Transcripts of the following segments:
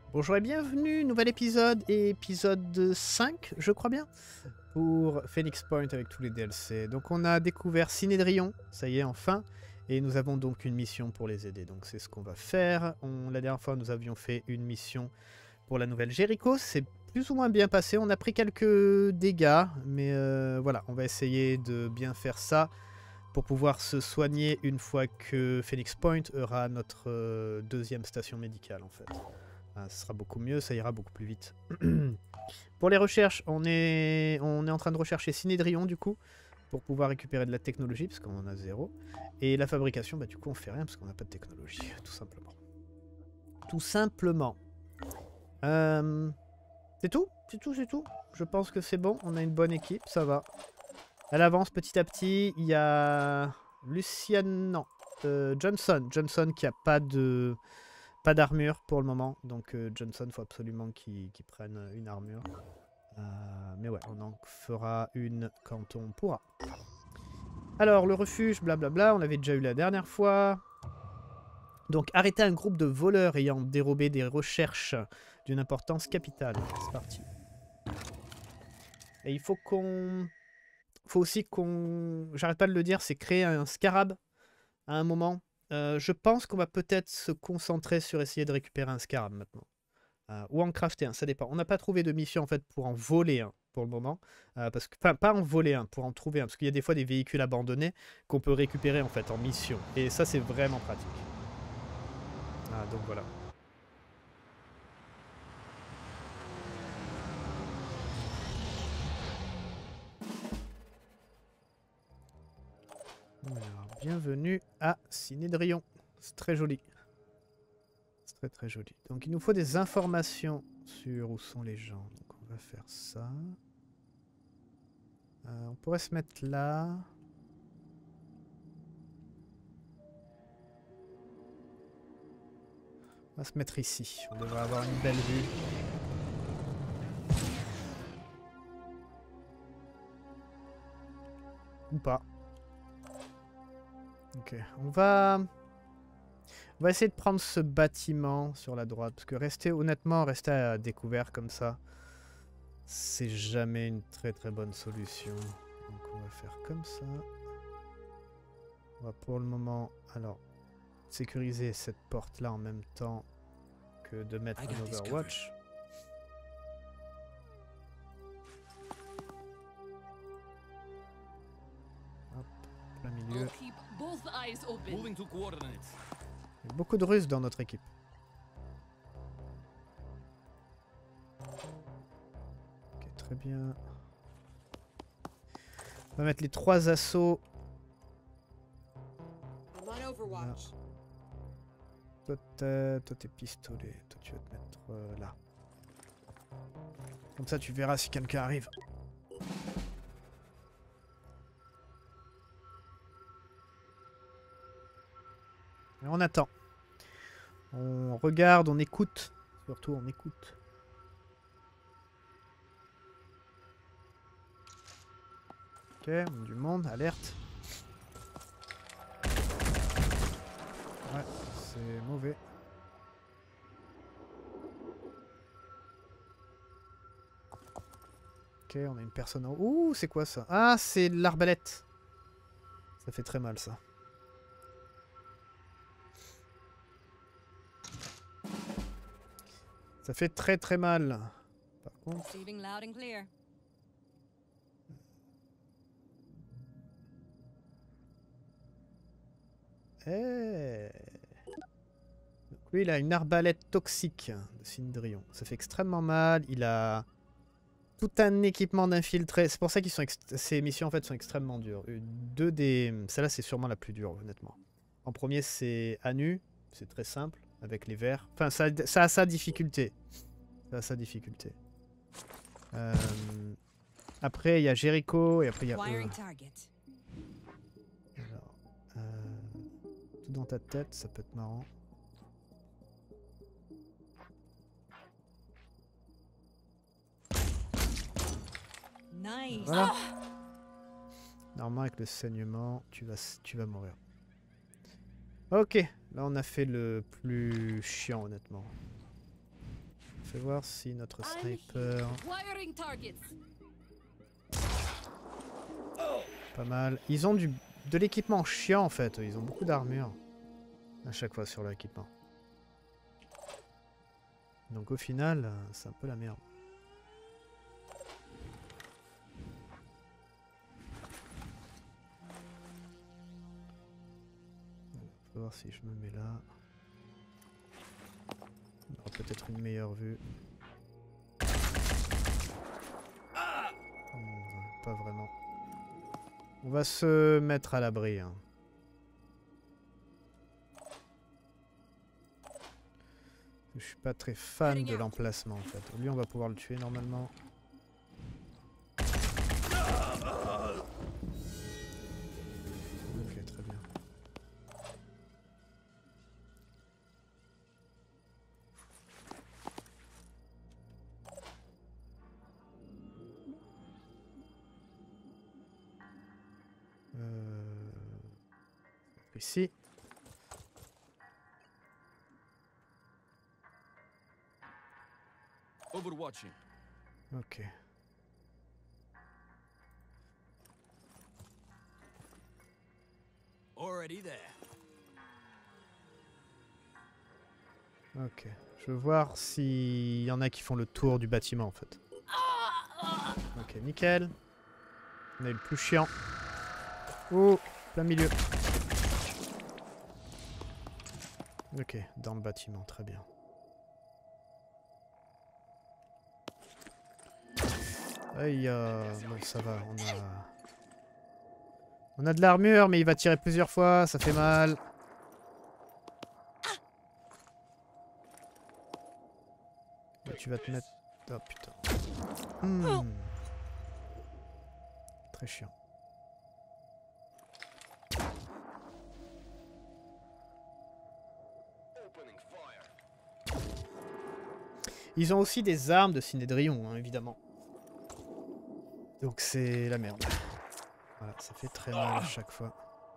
Bonjour et bienvenue, nouvel épisode, épisode 5, je crois bien, pour Phoenix Point avec tous les DLC. Donc on a découvert Sinédrion, ça y est enfin, et nous avons donc une mission pour les aider. Donc c'est ce qu'on va faire. La dernière fois nous avions fait une mission pour la nouvelle Jéricho, c'est plus ou moins bien passé, on a pris quelques dégâts, mais voilà, on va essayer de bien faire ça pour pouvoir se soigner une fois que Phoenix Point aura notre deuxième station médicale en fait. Ah, ce sera beaucoup mieux, ça ira beaucoup plus vite. Pour les recherches, on est en train de rechercher Sinédrion du coup, pour pouvoir récupérer de la technologie, parce qu'on en a zéro. Et la fabrication, bah du coup on fait rien, parce qu'on n'a pas de technologie, tout simplement. Tout simplement. C'est tout, c'est tout, c'est tout. Je pense que c'est bon, on a une bonne équipe, ça va. Elle avance petit à petit, il y a Luciane, non, Johnson qui a pas d'armure pour le moment, donc Johnson, faut absolument qu'il prenne une armure. Mais ouais, on en fera une quand on pourra. Alors, le refuge, blablabla, on l'avait déjà eu la dernière fois. Donc, arrêter un groupe de voleurs ayant dérobé des recherches d'une importance capitale. C'est parti. Et il faut qu'on... faut aussi qu'on... J'arrête pas de le dire, c'est créer un scarab à un moment. Je pense qu'on va peut-être se concentrer sur essayer de récupérer un scarab maintenant. Ou en crafter un, ça dépend. On n'a pas trouvé de mission en fait pour en voler un pour le moment. Parce que, enfin, pas en voler un, pour en trouver un. Parce qu'il y a des fois des véhicules abandonnés qu'on peut récupérer en fait en mission. Et ça, c'est vraiment pratique. Donc voilà. Alors, bienvenue à Sinédrion. C'est très joli. C'est très très joli. Donc il nous faut des informations sur où sont les gens. Donc on va faire ça. On pourrait se mettre là. On va se mettre ici. On devrait avoir une belle vue. Ou pas. Ok, on va essayer de prendre ce bâtiment sur la droite. Parce que honnêtement, rester à découvert comme ça, c'est jamais une très très bonne solution. Donc on va faire comme ça. On va pour le moment, alors, sécuriser cette porte là en même temps que de mettre un Overwatch. Hop, plein milieu. Il y a beaucoup de Russes dans notre équipe. Ok, très bien. On va mettre les 3 assauts. Là. Toi, t'es pistolet. Toi, tu vas te mettre là. Comme ça, tu verras si quelqu'un arrive. Et on attend. On regarde, on écoute. Surtout, on écoute. Ok, on a du monde, alerte. Ouais, c'est mauvais. Ok, on a une personne en haut. Ouh, c'est quoi ça? Ah, c'est l'arbalète. Ça fait très mal, ça. Ça fait très très mal. Par contre... Eh. Donc lui, il a une arbalète toxique de Cindrillon. Ça fait extrêmement mal. Il a tout un équipement d'infiltré. C'est pour ça qu'ils sont ces missions en fait sont extrêmement dures. Celle-là, c'est sûrement la plus dure, honnêtement. En premier, c'est Anu. C'est très simple avec les verres. Enfin, ça a sa difficulté. Ça a sa difficulté. Après, il y a Jericho et après il y a eux. Alors, tout dans ta tête, ça peut être marrant. Nice. Voilà. Normalement, avec le saignement, tu vas mourir. Ok, là on a fait le plus chiant, honnêtement. fait voir si notre sniper... Wiring targets. Pas mal. Ils ont de l'équipement chiant en fait. Ils ont beaucoup d'armure. À chaque fois sur l'équipement. Donc au final, c'est un peu la merde. On va voir si je me mets là. On aura peut-être une meilleure vue. Pas vraiment. On va se mettre à l'abri. Hein. Je suis pas très fan de l'emplacement en fait. Lui on va pouvoir le tuer normalement. Ok, très bien. Ici. Overwatching. Ok. Already there. Ok. Je veux voir s'il y en a qui font le tour du bâtiment en fait. Ok, nickel. On a eu le plus chiant. Oh, plein milieu. Ok, dans le bâtiment, très bien. Aïe, bon ça va, on a de l'armure, mais il va tirer plusieurs fois, ça fait mal. Et tu vas te mettre... Oh putain. Très chiant. Ils ont aussi des armes de Cinédrion, hein, évidemment. Donc c'est la merde. Voilà, ça fait très mal à chaque fois.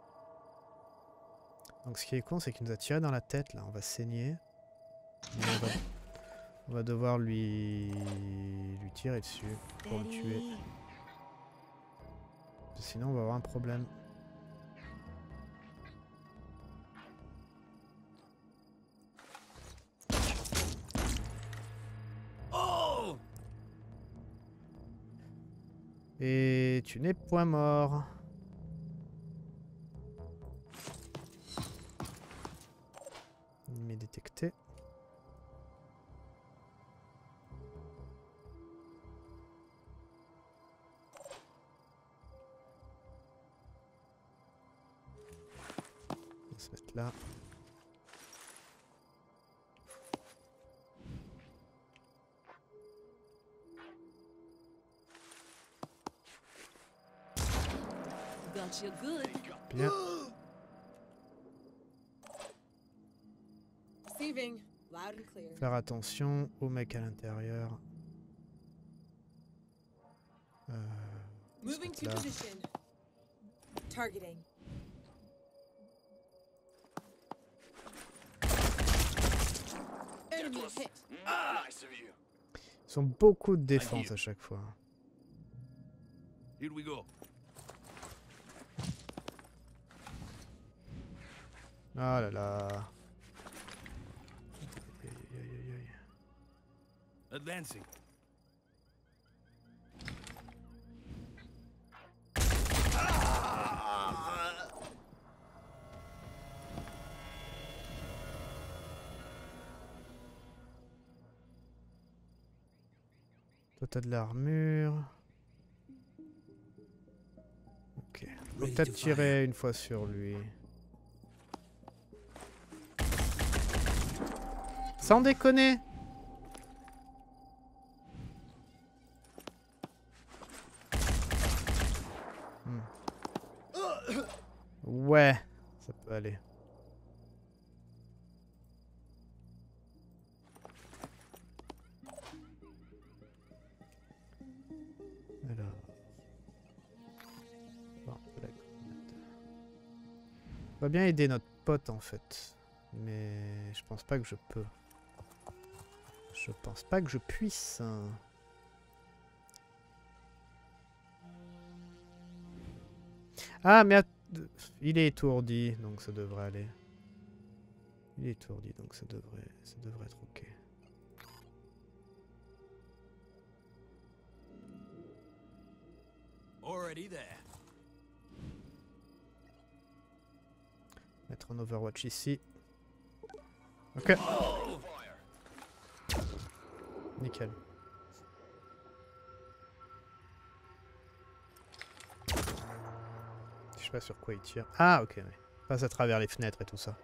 Donc ce qui est con, c'est qu'il nous a tiré dans la tête, là. On va saigner. On va devoir lui tirer dessus pour le tuer. Sinon, on va avoir un problème. Et tu n'es point mort. Il m'est détecté. On va se mettre là. Got you good. Bien. Receiving. Loud and clear. Faire attention aux mecs à l'intérieur. Moving to là. position. Targeting. Enemy hit. Nice of you. Ils ont beaucoup de défense à chaque fois. Here we go. Ah là là. Aïe, aïe, aïe, aïe. Advancing. Toi t'as de l'armure. Ok. Faut peut-être tirer une fois sur lui. Sans déconner. Ouais, ça peut aller. Alors. Bon, on va bien aider notre pote en fait. Mais je pense pas que je peux. Je pense pas que je puisse. Ah, mais il est étourdi, donc ça devrait aller. Il est étourdi, donc ça devrait être ok. Already there. Mettre un Overwatch ici. Ok. Nickel. Je sais pas sur quoi il tire. Ah, ok. Ouais. Passe à travers les fenêtres et tout ça.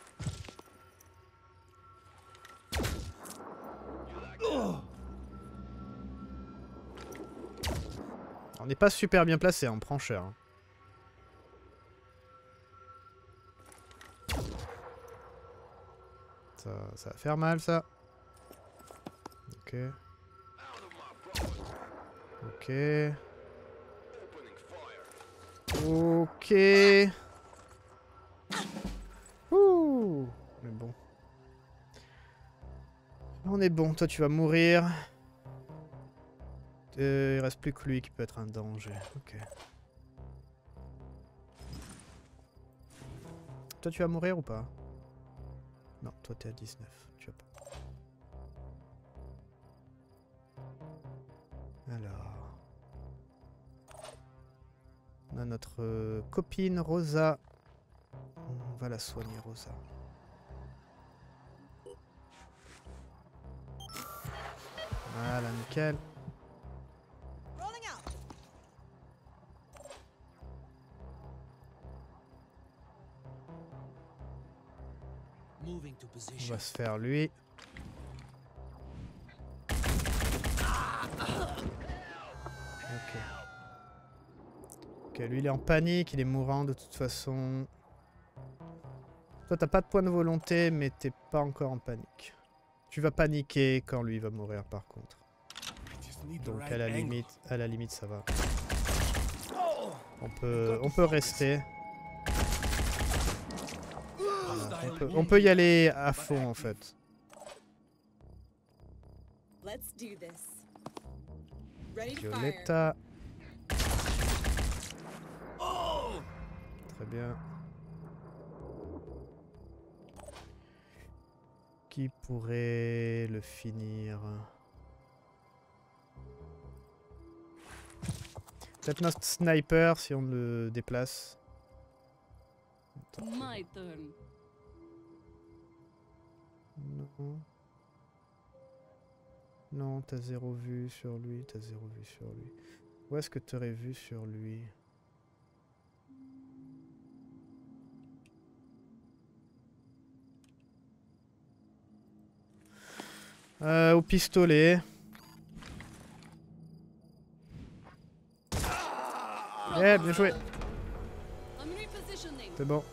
On n'est pas super bien placé, on prend cher. Hein. Ça va faire mal, ça. Ok. Ok. Ok. Ouh. Mais bon. On est bon, toi tu vas mourir. Il reste plus que lui qui peut être un danger. Ok. Toi tu vas mourir ou pas? Non, toi t'es à 19. Tu vas pas. Alors. On a notre copine Rosa. On va la soigner, Rosa. Voilà, nickel. Moving to On position. va se faire lui. Ok. Ok, lui il est en panique, il est mourant de toute façon. Toi t'as pas de point de volonté, mais t'es pas encore en panique. Tu vas paniquer quand lui va mourir par contre. Donc à la limite ça va. On peut rester. Voilà, on peut y aller à fond en fait. Let's do this. Ready to fire. Violetta. Très bien. Qui pourrait le finir? Peut-être notre sniper si on le déplace. Attends. My turn. Non. Non, t'as 0 vue sur lui, t'as 0 vue sur lui. Où est-ce que t'aurais vu sur lui? Au pistolet. Eh, bien joué. I'm repositioning. C'est bon.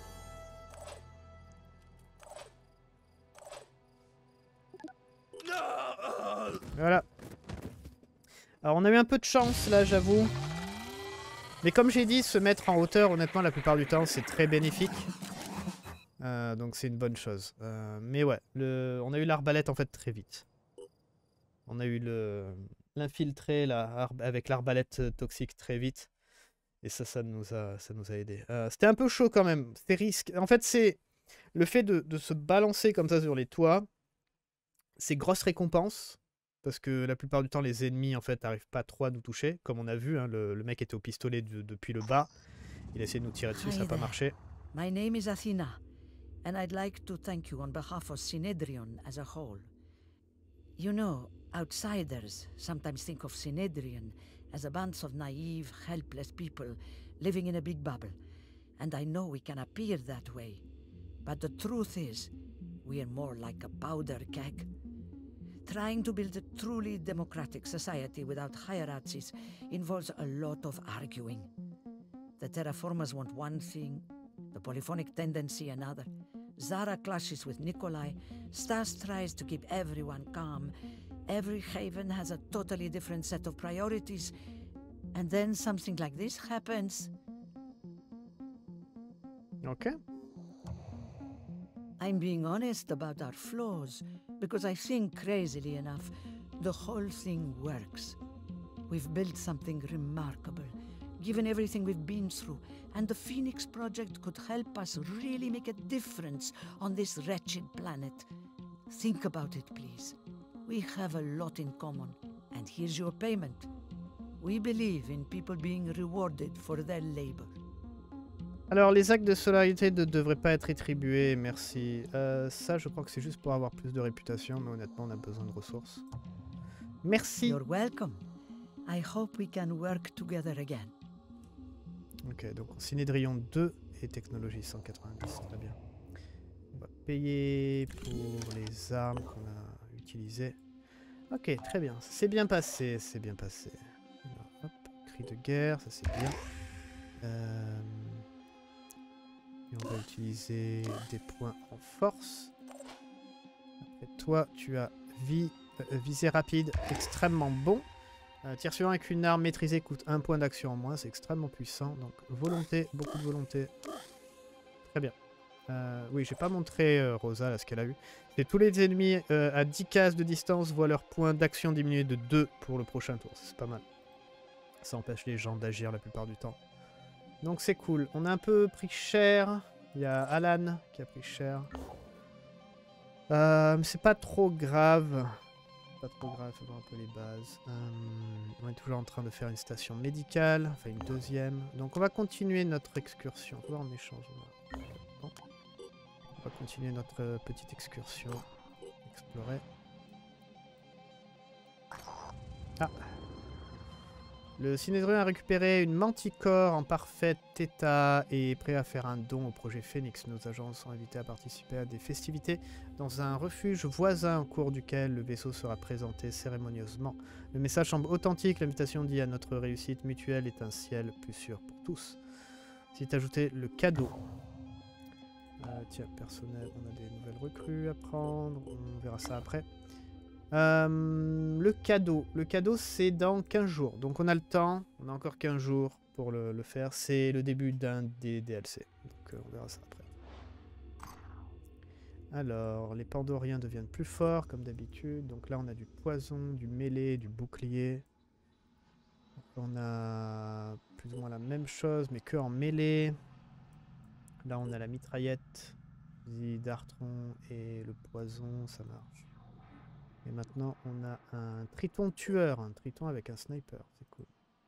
Voilà. Alors on a eu un peu de chance là, j'avoue. Mais comme j'ai dit, se mettre en hauteur, honnêtement, la plupart du temps, c'est très bénéfique. Donc c'est une bonne chose. Mais ouais, on a eu l'arbalète en fait très vite. On a eu l'infiltré avec l'arbalète toxique très vite. Et ça nous a aidé. C'était un peu chaud quand même. C'était risque. En fait, c'est le fait de se balancer comme ça sur les toits. C'est grosse récompense. Parce que la plupart du temps, les ennemis en fait n'arrivent pas trop à nous toucher. Comme on a vu, hein, le mec était au pistolet depuis le bas. Il a essayé de nous tirer dessus, ça n'a pas marché. My name is Athena, and I'd like to thank you on behalf of Synedrion as a whole. You know, outsiders sometimes think of Synedrion as a bunch of naive, helpless people living in a big bubble. And I know we can appear that way. But the truth is, we are more like a powder keg. Trying to build a truly democratic society without hierarchies involves a lot of arguing. The terraformers want one thing, the polyphonic tendency another. Zara clashes with Nikolai, Stas tries to keep everyone calm. Every haven has a totally different set of priorities. And then something like this happens. Ok. I'm being honest about our flaws. because I think, crazily enough, the whole thing works. We've built something remarkable, given everything we've been through, and the Phoenix Project could help us really make a difference on this wretched planet. Think about it, please. We have a lot in common, and here's your payment. We believe in people being rewarded for their labor. Alors, les actes de solidarité ne devraient pas être rétribués, merci. Ça, je crois que c'est juste pour avoir plus de réputation, mais honnêtement, on a besoin de ressources. Merci. You're welcome. I hope we can work together again. Ok, donc Cinédrion 2 et technologie 190, très bien. On va payer pour les armes qu'on a utilisées. Ok, très bien, c'est bien passé, c'est bien passé. Alors, hop, cri de guerre, ça c'est bien. Et on va utiliser des points en force. Après toi, tu as visée rapide, extrêmement bon. Tir suivant avec une arme maîtrisée coûte 1 point d'action en moins, c'est extrêmement puissant. Donc volonté, beaucoup de volonté. Très bien. Oui, j'ai pas montré Rosa là ce qu'elle a eu. Et tous les ennemis à 10 cases de distance voient leur point d'action diminuer de 2 pour le prochain tour. C'est pas mal. Ça empêche les gens d'agir la plupart du temps. Donc c'est cool. On a un peu pris cher. Il y a Alan qui a pris cher. C'est pas trop grave. Pas trop grave, faut voir un peu les bases. On est toujours en train de faire une station médicale, enfin une deuxième. Donc on va continuer notre excursion. On va en échange. Bon. On va continuer notre petite excursion. Explorer. Ah. Le Cinédrion a récupéré une manticore en parfait état et est prêt à faire un don au projet Phoenix. Nos agents sont invités à participer à des festivités dans un refuge voisin au cours duquel le vaisseau sera présenté cérémonieusement. Le message semble authentique, l'invitation dit à notre réussite mutuelle est un ciel plus sûr pour tous. C'est ajouté le cadeau. Tiens, personnel, on a des nouvelles recrues à prendre, on verra ça après. Le cadeau c'est dans 15 jours, donc on a le temps, on a encore 15 jours pour le faire, c'est le début d'un des DLC, donc on verra ça après. Alors, les Pandoriens deviennent plus forts comme d'habitude, donc là on a du poison, du mêlé, du bouclier. Donc, on a plus ou moins la même chose mais que en mêlée. Là on a la mitraillette, D'Artron et le poison, ça marche. Et maintenant, on a un triton tueur, un triton avec un sniper, c'est cool.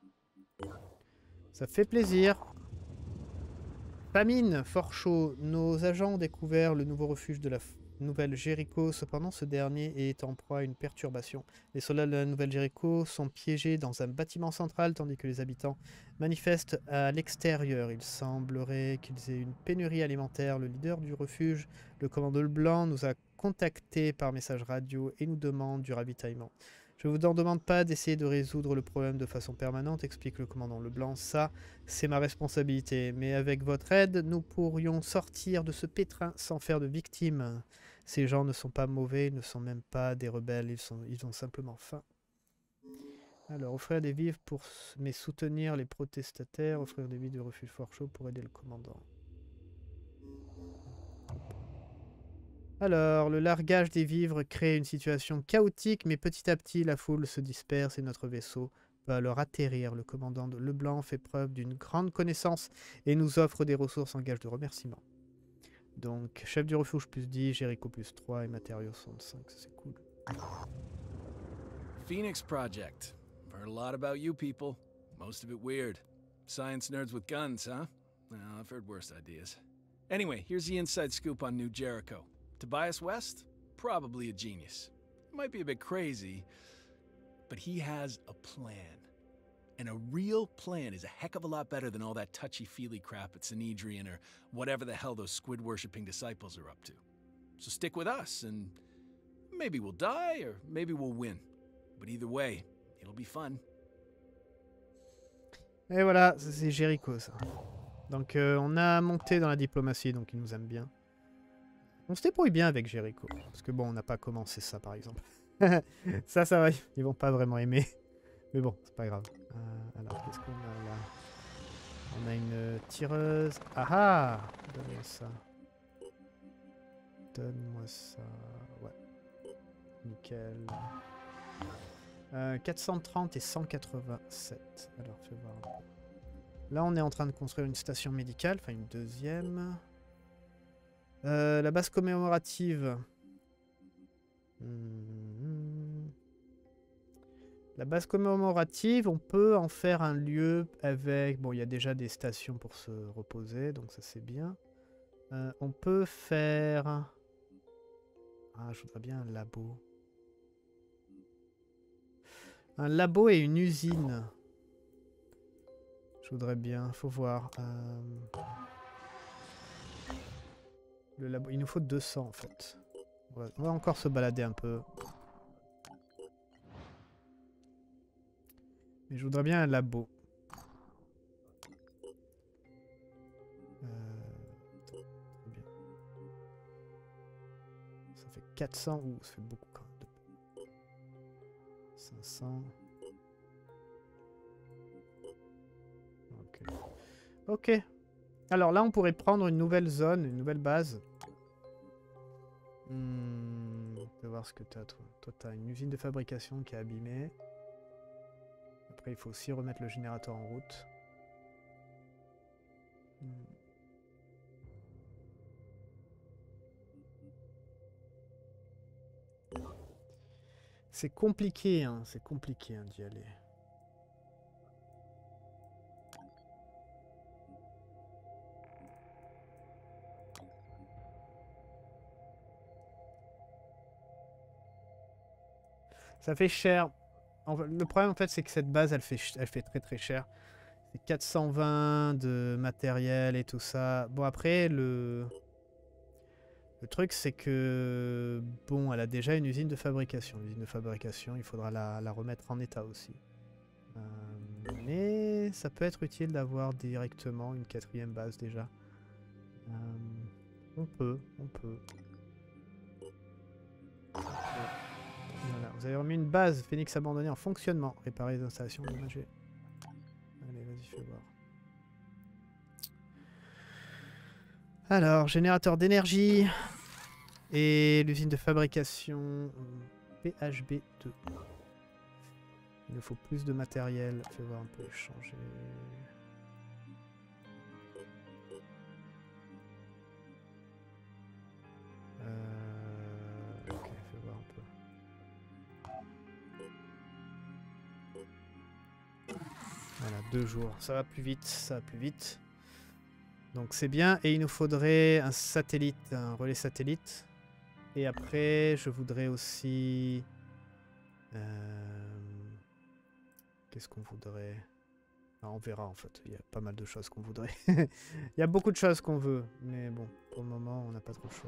Ça fait plaisir. Famine, fort chaud. Nos agents ont découvert le nouveau refuge de la nouvelle Jéricho. Cependant, ce dernier est en proie à une perturbation. Les soldats de la nouvelle Jéricho sont piégés dans un bâtiment central, tandis que les habitants manifestent à l'extérieur. Il semblerait qu'ils aient une pénurie alimentaire. Le leader du refuge, le commando Leblanc, nous a contactés par message radio et nous demande du ravitaillement. Je ne vous en demande pas d'essayer de résoudre le problème de façon permanente, explique le commandant Leblanc. Ça, c'est ma responsabilité. Mais avec votre aide, nous pourrions sortir de ce pétrin sans faire de victimes. Ces gens ne sont pas mauvais, ils ne sont même pas des rebelles, ils ont simplement faim. Alors, offrir des vivres mais soutenir les protestataires, offrir des vivres de refuge fort chaud pour aider le commandant. Alors, le largage des vivres crée une situation chaotique, mais petit à petit, la foule se disperse et notre vaisseau peut alors atterrir. Le commandant de Leblanc fait preuve d'une grande connaissance et nous offre des ressources en gage de remerciement. Donc, chef du refuge plus 10, Jéricho plus 3 et matériaux 65, c'est cool. Phoenix Project. I've heard a lot about you people. Most of it weird. Science nerds with guns, huh? Well, I've heard worse ideas. Anyway, here's the inside scoop on New Jericho. Tobias West? Probably a genius. Might be a bit crazy, but he has a plan. And a real plan is a heck of a lot better than all that touchy-feely crap at Sanhedrian or whatever the hell those squid-worshipping disciples are up to. So stick with us, and maybe we'll die, or maybe we'll win. But either way, it'll be fun. Et voilà, c'est Jéricho, ça. Donc on a monté dans la diplomatie, donc il nous aime bien. On se débrouille bien avec Jéricho. Parce que bon, on n'a pas commencé ça, par exemple. Ça va, ils vont pas vraiment aimer. Mais bon, c'est pas grave. Alors, qu'est-ce qu'on a là? On a une tireuse. Ah ah! Donne-moi ça. Donne-moi ça. Ouais. nickel. 430 et 187. Alors, fais voir un peu. Là, on est en train de construire une station médicale, enfin une deuxième. La base commémorative. La base commémorative, on peut en faire un lieu avec... Bon, il y a déjà des stations pour se reposer, donc ça c'est bien. On peut faire... Ah, je voudrais bien un labo. Un labo et une usine. Je voudrais bien, faut voir. Le labo, il nous faut 200 en fait. On va encore se balader un peu. Mais je voudrais bien un labo. Très bien. Ça fait 400. Ouh, ça fait beaucoup quand même. 500. Ok. Ok. Alors là, on pourrait prendre une nouvelle zone, une nouvelle base. On peut voir ce que tu as, toi. Toi, tu as une usine de fabrication qui est abîmée. Après, il faut aussi remettre le générateur en route. C'est compliqué, hein, d'y aller. Ça fait cher. Le problème, en fait, c'est que cette base, elle fait très très cher. C'est 420 de matériel et tout ça. Bon, après, le truc, c'est que... Bon, elle a déjà une usine de fabrication. L'usine de fabrication, il faudra la remettre en état aussi. Mais ça peut être utile d'avoir directement une 4e base déjà. On peut. Voilà, vous avez remis une base Phoenix abandonnée en fonctionnement. Réparer les installations endommagées. Allez, vas-y, fais voir. Alors, générateur d'énergie. Et l'usine de fabrication PHB2. Il nous faut plus de matériel. Fais voir un peu échanger. Ok, fais voir un peu. Voilà, 2 jours. Ça va plus vite, ça va plus vite. Donc c'est bien. Et il nous faudrait un satellite, un relais satellite. Et après, je voudrais aussi... Qu'est-ce qu'on voudrait? On verra en fait. Il y a pas mal de choses qu'on voudrait. Il y a beaucoup de choses qu'on veut. Mais bon, pour le moment, on n'a pas trop le choix.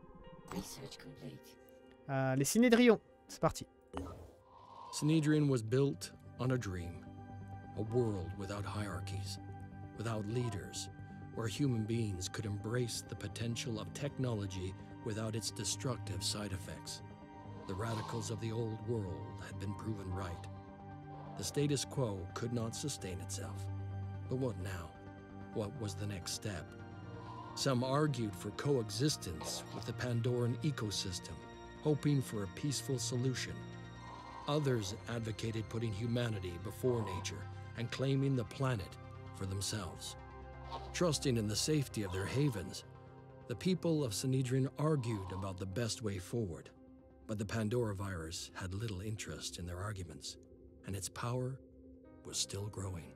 Les Cinédrions. C'est parti. Synedrion was built on a dream. A world without hierarchies, without leaders, where human beings could embrace the potential of technology without its destructive side effects. The radicals of the old world had been proven right. The status quo could not sustain itself. But what now? What was the next step? Some argued for coexistence with the Pandoran ecosystem, hoping for a peaceful solution. Others advocated putting humanity before nature and claiming the planet for themselves. Trusting in the safety of their havens, the people of Synedrion argued about the best way forward. But the Pandora virus had little interest in their arguments, and its power was still growing.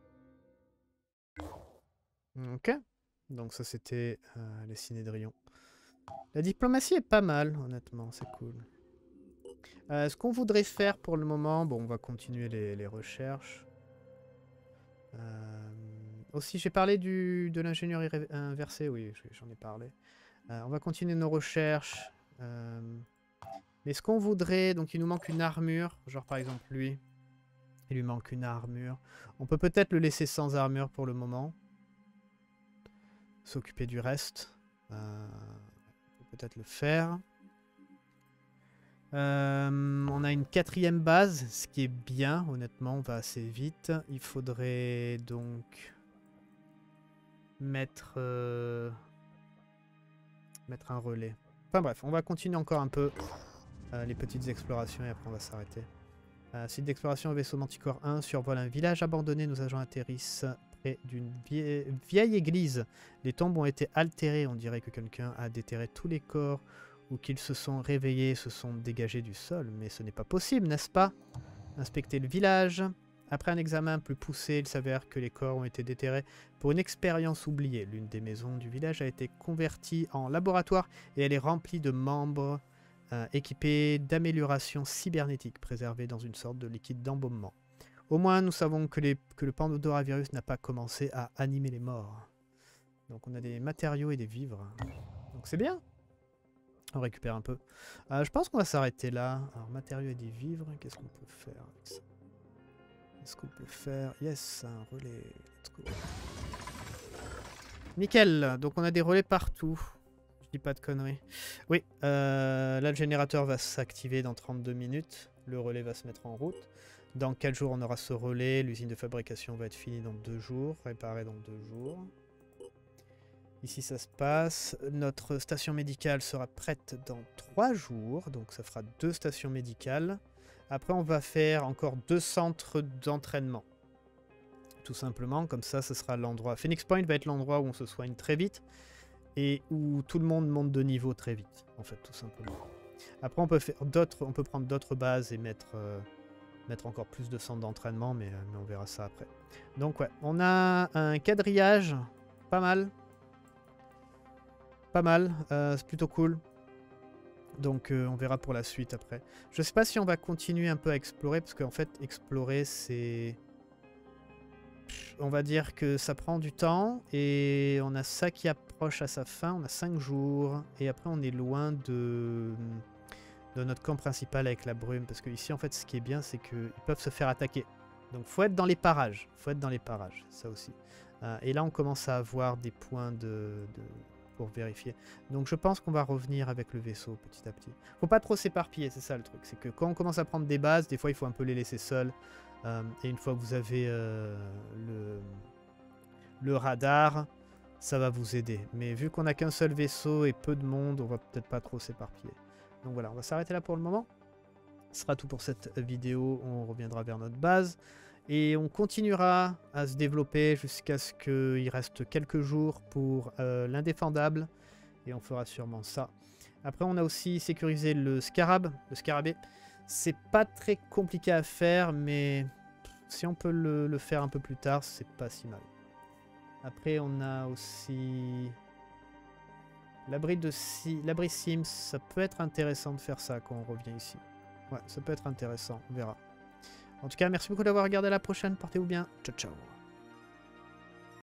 Ok. Donc ça c'était les Cinédrions. La diplomatie est pas mal, honnêtement, c'est cool. Ce qu'on voudrait faire pour le moment, bon, on va continuer les recherches. Aussi, j'ai parlé de l'ingénierie inversée, oui, j'en ai parlé. On va continuer nos recherches. Mais ce qu'on voudrait, donc il nous manque une armure, genre par exemple lui, il lui manque une armure. On peut peut-être le laisser sans armure pour le moment. S'occuper du reste. On peut peut-être le faire. On a une 4e base, ce qui est bien, honnêtement, on va assez vite. Il faudrait donc mettre un relais. Enfin bref, on va continuer encore un peu. les petites explorations et après on va s'arrêter. Site d'exploration vaisseau Manticore 1 survole un village abandonné. Nos agents atterrissent près d'une vieille église. Les tombes ont été altérées. On dirait que quelqu'un a déterré tous les corps ou qu'ils se sont réveillés, se sont dégagés du sol. Mais ce n'est pas possible, n'est-ce pas? Inspecter le village. Après un examen plus poussé, il s'avère que les corps ont été déterrés pour une expérience oubliée. L'une des maisons du village a été convertie en laboratoire et elle est remplie de membres équipés d'amélioration cybernétique préservés dans une sorte de liquide d'embaumement. Au moins, nous savons que le Pandoravirus n'a pas commencé à animer les morts. Donc on a des matériaux et des vivres. Donc c'est bien. On récupère un peu. Je pense qu'on va s'arrêter là. Alors matériaux et des vivres, qu'est-ce qu'on peut faire avec ça? Est-ce qu'on peut faire... Yes, un relais. Let's go. Nickel. Donc on a des relais partout. Je dis pas de conneries. Oui, là le générateur va s'activer dans 32 minutes. Le relais va se mettre en route. Dans 4 jours on aura ce relais. L'usine de fabrication va être finie dans 2 jours. Réparée dans 2 jours. Ici ça se passe. Notre station médicale sera prête dans 3 jours. Donc ça fera 2 stations médicales. Après on va faire encore 2 centres d'entraînement. Tout simplement, comme ça ce sera l'endroit. Phoenix Point va être l'endroit où on se soigne très vite. Et où tout le monde monte de niveau très vite, en fait, tout simplement. Après, on peut faire on peut prendre d'autres bases et mettre encore plus de centres d'entraînement, mais on verra ça après. Donc ouais, on a un quadrillage, pas mal. Pas mal, c'est plutôt cool. Donc on verra pour la suite après. Je sais pas si on va continuer un peu à explorer, parce qu'en fait, explorer, c'est... On va dire que ça prend du temps et on a ça qui approche à sa fin. On a 5 jours et après on est loin de notre camp principal avec la brume. Parce que ici en fait ce qui est bien c'est qu'ils peuvent se faire attaquer. Donc faut être dans les parages. Faut être dans les parages, ça aussi. Et là on commence à avoir des points pour vérifier. Donc je pense qu'on va revenir avec le vaisseau petit à petit. Faut pas trop s'éparpiller, c'est ça le truc. C'est que quand on commence à prendre des bases, des fois il faut un peu les laisser seuls. Et une fois que vous avez le radar, ça va vous aider. Mais vu qu'on n'a qu'un seul vaisseau et peu de monde, on va peut-être pas trop s'éparpiller. Donc voilà, on va s'arrêter là pour le moment. Ce sera tout pour cette vidéo. On reviendra vers notre base. Et on continuera à se développer jusqu'à ce qu'il reste quelques jours pour l'indéfendable. Et on fera sûrement ça. Après, on a aussi sécurisé le scarabée. C'est pas très compliqué à faire, mais si on peut le faire un peu plus tard, c'est pas si mal. Après, on a aussi l'abri Sims. Ça peut être intéressant de faire ça quand on revient ici. Ouais, ça peut être intéressant, on verra. En tout cas, merci beaucoup d'avoir regardé. À la prochaine, portez-vous bien. Ciao, ciao.